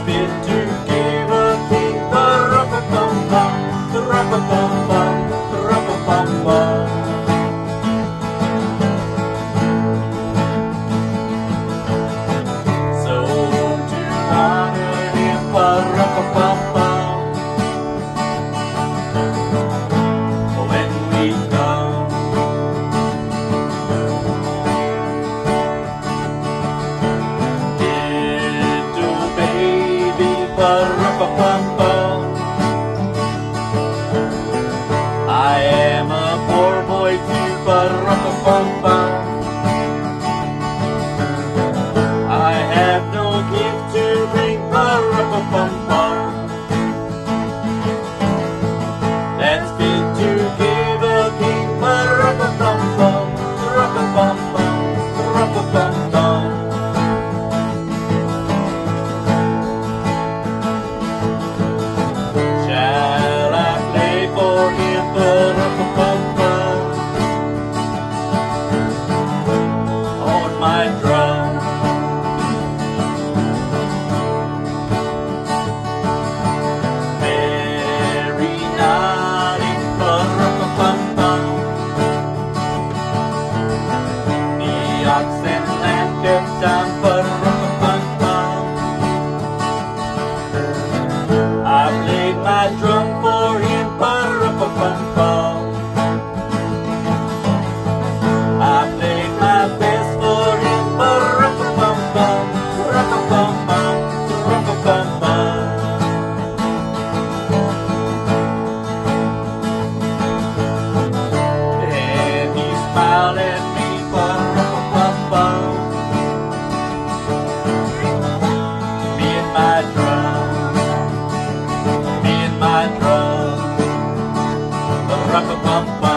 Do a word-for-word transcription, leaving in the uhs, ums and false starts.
fit to give a king the rock-a-bum-bum, the rock-a-bum-bum, the rock-a-bum-bum. So to honor him, a rock-a-bum-bum, when we come, little baby, a rock-a-bum-bum. I am a poor boy too, but rock-a-bum-bum. I have no gift to bring, but rock-a-bum-bum. That's fit to give a king, but rock-a-bum-bum, rock-a-bum-bum, rock-a-bum-bum. Shall I play for him, but rock-a-bum-bum, on my drum? Very naughty, but rock-a-bum-bum. The ox and lamb kept time, but rock-a-bum-bum. I played my drum for him, but rock-a-bum-bum. I played my best for him, but rock-a-bum-bum, rock-a-bum-bum, rock-a-bum-bum. And he smiled at me, but rock-a-bum-bum. Me and my drum, me and my drum, the rock-a-bum-bum.